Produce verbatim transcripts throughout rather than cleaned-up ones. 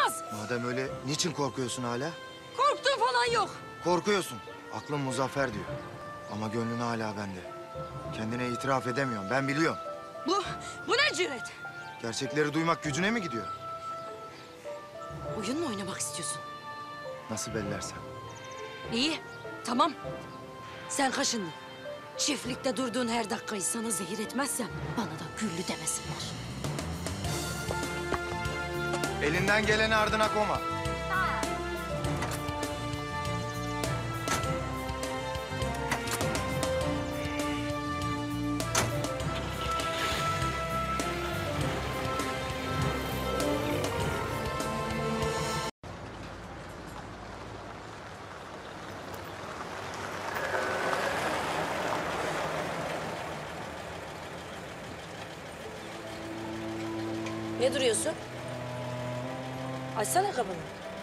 olmaz. Madem öyle niçin korkuyorsun hala? Korktuğum falan yok. Korkuyorsun. Aklın Muzaffer diyor. Ama gönlün hala bende. Kendine itiraf edemiyorsun. Ben biliyorum. Bu, bu ne cüret? Gerçekleri duymak gücüne mi gidiyor? Oyun mu oynamak istiyorsun? Nasıl bellersen. İyi, tamam. Sen kaşındın. Çiftlikte durduğun her dakikayı sana zehir etmezsem bana da güllü demesinler. Elinden geleni ardına koyma. Ne duruyorsun? Açsana kapını.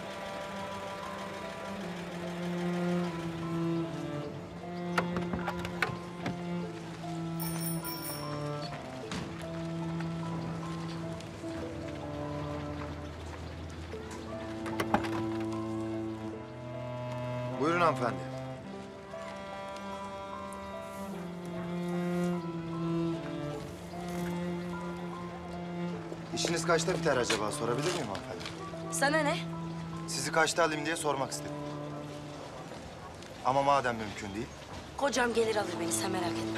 Buyurun hanımefendi. İşiniz kaçta biter acaba? Sorabilir miyim hanımefendi? Sana ne? Sizi kaçta alayım diye sormak istedim. Ama madem mümkün değil. Kocam gelir alır beni, sen merak etme.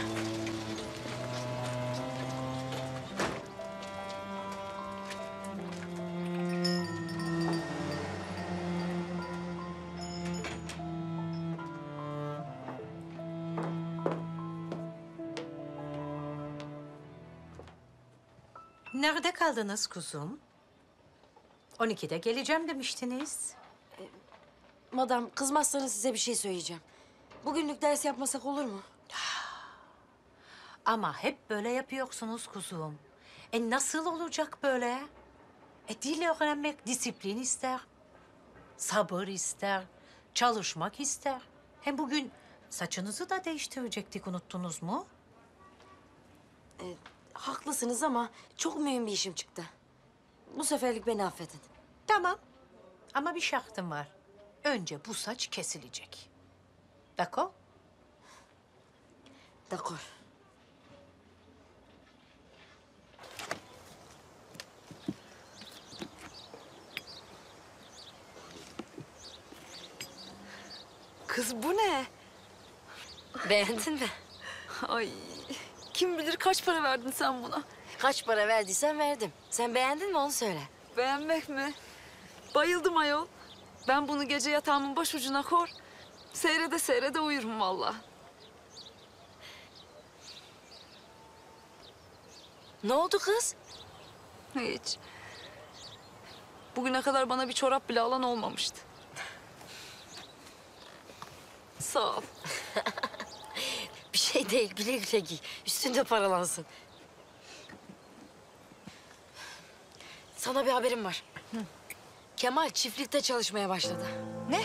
Nerede kaldınız kuzum? on ikide geleceğim demiştiniz. Madam, kızmazsanız size bir şey söyleyeceğim. Bugünlük ders yapmasak olur mu? Ama hep böyle yapıyorsunuz kuzum. E nasıl olacak böyle? E dil öğrenmek disiplin ister. Sabır ister. Çalışmak ister. Hem bugün saçınızı da değiştirecektik, unuttunuz mu? Haklısınız ama çok mühim bir işim çıktı. Bu seferlik beni affedin. Tamam. Ama bir şartım var. Önce bu saç kesilecek. D'accord? D'accord. Kız bu ne? Beğendin mi? Ay kim bilir kaç para verdin sen buna? Kaç para verdiysen verdim. Sen beğendin mi onu söyle. Beğenmek mi? Bayıldım ayol. Ben bunu gece yatağımın başucuna kor. Seyrede seyrede uyurum vallahi. Ne oldu kız? Hiç. Bugüne kadar bana bir çorap bile alan olmamıştı. Sağ ol. Bir şey değil, güle güle giy. Üstünde paralansın. Sana bir haberim var. Hı. Kemal çiftlikte çalışmaya başladı. Ne?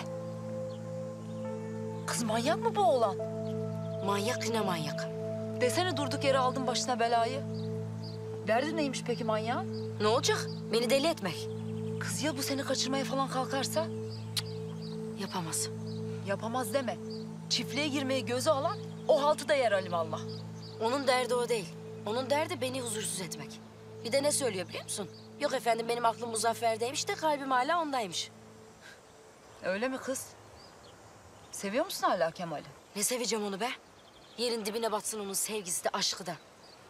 Kız manyak mı bu oğlan? Manyak yine manyak. Desene durduk yere aldın başına belayı. Derdi neymiş peki manyağın? Ne olacak? Beni deli etmek. Kız ya bu seni kaçırmaya falan kalkarsa? Yapamaz. Yapamaz deme. Çiftliğe girmeyi göze alan o haltı da yer alimallah. Onun derdi o değil. Onun derdi beni huzursuz etmek. Bir de ne söylüyor biliyor musun? Yok efendim benim aklım Muzaffer'deymiş de kalbim hala ondaymış. Öyle mi kız? Seviyor musun hala Kemal'i? Ne seveceğim onu be? Yerin dibine batsın onun sevgisi de aşkı da.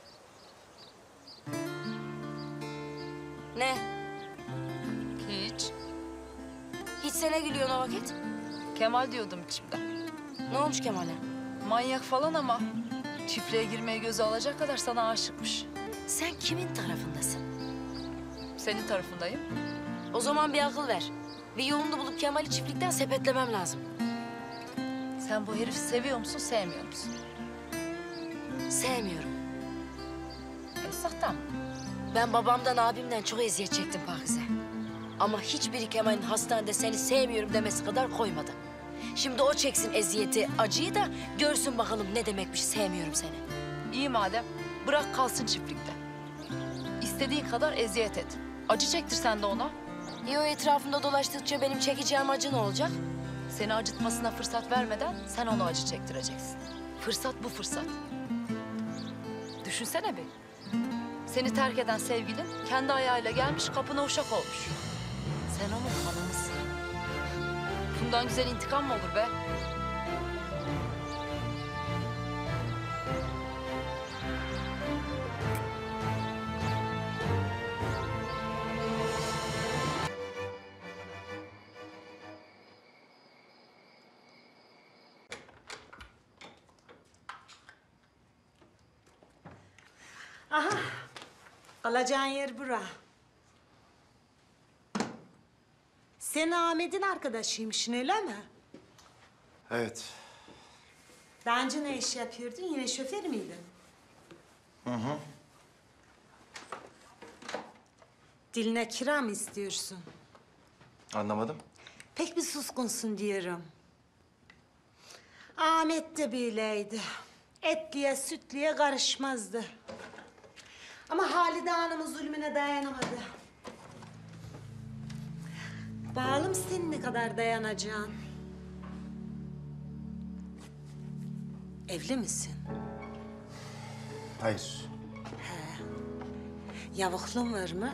Ne? Hiç. Hiç sene gülüyorsun o vakit. Kemal diyordum içimden. Ne olmuş Kemal'e? Manyak falan ama çiftliğe girmeyi göze alacak kadar sana aşıkmış. Sen kimin tarafındasın? Senin tarafındayım. O zaman bir akıl ver. Bir yolunu bulup Kemal'i çiftlikten sepetlemem lazım. Sen bu herifi seviyor musun, sevmiyor musun? Sevmiyorum. Esahtan. Ben babamdan, abimden çok eziyet çektim Pakize. Ama hiçbiri Kemal'in hastanede seni sevmiyorum demesi kadar koymadı. Şimdi o çeksin eziyeti, acıyı da görsün bakalım ne demekmiş sevmiyorum seni. İyi madem, bırak kalsın çiftlikte. İstediğin kadar eziyet et. Acı çektir sen de ona. Ya o etrafında dolaştıkça benim çekeceğim acı ne olacak? Seni acıtmasına fırsat vermeden sen onu acı çektireceksin. Fırsat bu fırsat. Düşünsene bir. Seni terk eden sevgilin kendi ayağıyla gelmiş kapına uşak olmuş. Sen onun hanımısın. Bundan güzel intikam mı olur be? Kalacağın yer bura. Sen Ahmet'in arkadaşıymışsın öyle mi? Evet. Daha önce ne iş yapıyordun? Yine şoför müydün? Hı hı. Diline kira mı istiyorsun? Anlamadım. Pek bir suskunsun diyorum. Ahmet de böyleydi. Etliye sütliye karışmazdı. Ama Halide Hanım'ın zulmüne dayanamadı. Bağlım senin ne kadar dayanacaksın? Evli misin? Hayır. Yavuklun var mı?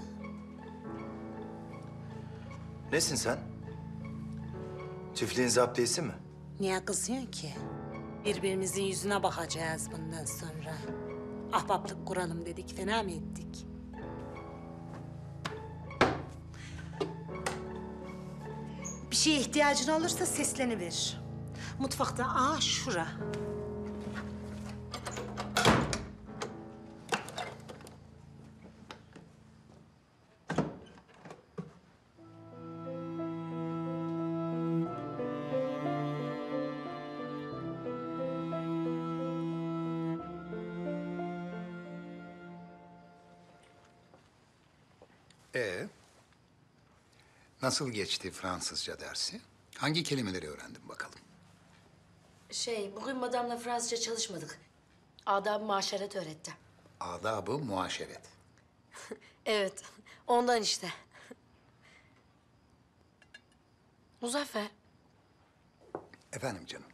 Nesin sen? Çiftliğin zaptiyesi mi? Niye kızıyorsun ki? Birbirimizin yüzüne bakacağız bundan sonra. Ahbaplık kuralım dedik, fena mı ettik? Bir şeye ihtiyacın olursa sesleniver. Mutfakta, aa şura. Ee, nasıl geçti Fransızca dersi? Hangi kelimeleri öğrendin bakalım? Şey, bugün madamla Fransızca çalışmadık. Adab-ı maşeret öğretti. Adab-ı muaşeret. Evet, ondan işte. Muzaffer, Efendim canım,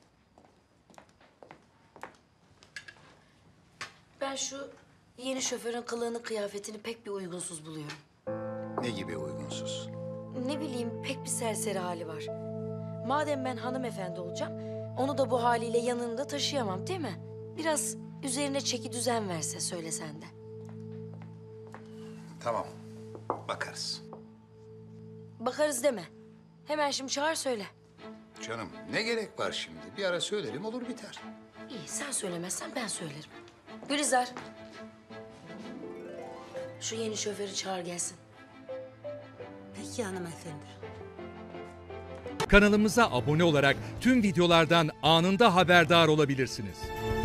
ben şu yeni şoförün kılığını, kıyafetini pek bir uygunsuz buluyorum. ne gibi uygunsuz? Ne bileyim, pek bir serseri hali var. Madem ben hanımefendi olacağım, onu da bu haliyle yanında taşıyamam değil mi? Biraz üzerine çeki düzen verse söylesen de. Tamam, bakarız. Bakarız deme. Hemen şimdi çağır söyle. Canım, ne gerek var şimdi? Bir ara söylerim, olur biter. İyi, sen söylemezsen ben söylerim. Gülizar. Şu yeni şoförü çağır gelsin. Peki hanımefendi. Kanalımıza abone olarak tüm videolardan anında haberdar olabilirsiniz.